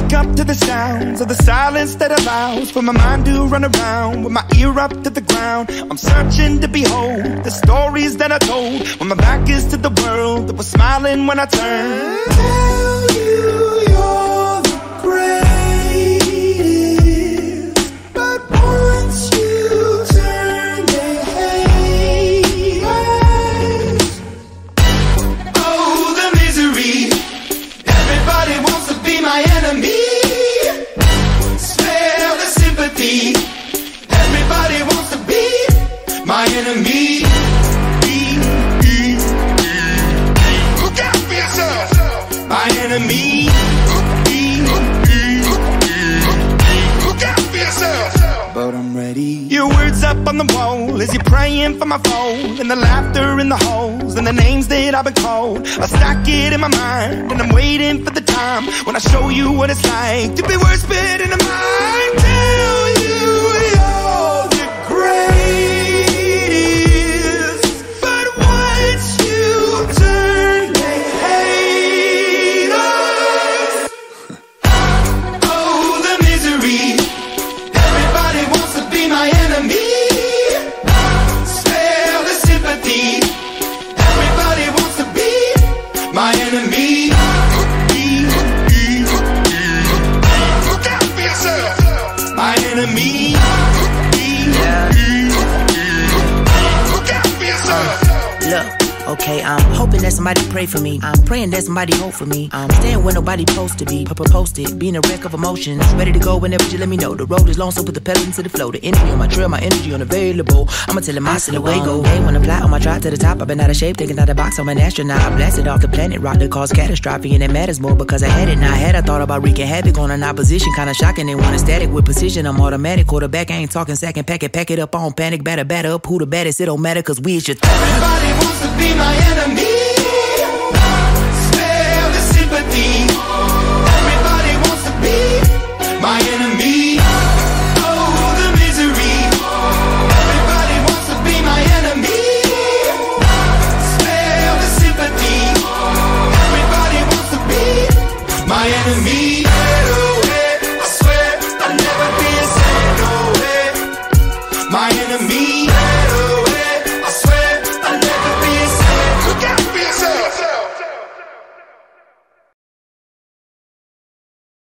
wake up to the sounds of the silence that allows for my mind to run around with my ear up to the ground. I'm searching to behold the stories that I told when my back is to the world that was smiling when I turned. Tell you you're the greatest, but once you turn, they hate us. Oh, the misery. Everybody wants to be my enemy. Spare the sympathy. Everybody wants to be my enemy. Look out for yourself. My enemy. Look out for yourself. But I'm ready. Your words up on the wall as you're praying for my phone, and the laughter in the holes and the names that I've been called. I stack it in my mind and I'm waiting for the time when I show you what it's like to be worse fit in the mind. Tell you you're the greatest, but once you turn, they hate us. Oh, the misery. Everybody wants to be my enemy. Spare the sympathy. Everybody wants to be my enemy. Look out for yourself. My enemy. Look out for yourself. Look, okay, I'm hoping that somebody pray for me. I'm praying that somebody hope for me. I'm staying where nobody supposed to be. Posted, being a wreck of emotions. Ready to go whenever you let me know. The road is long, so put the pedal into the flow. The energy on my trail, my energy unavailable. I'ma tell him I still away go. Hey, when I fly on my drive to the top, I've been out of shape, taking out the box. I'm an astronaut. I blasted off the planet, rock that caused catastrophe, and it matters more because I had it. Now I had I thought about wreaking havoc on an opposition, kinda shocking. They want a static with precision. I'm automatic, quarterback. I ain't talking second pack it up on panic, batter up. Who the baddest? It don't matter, cause we is your Everybody wants to be my enemy.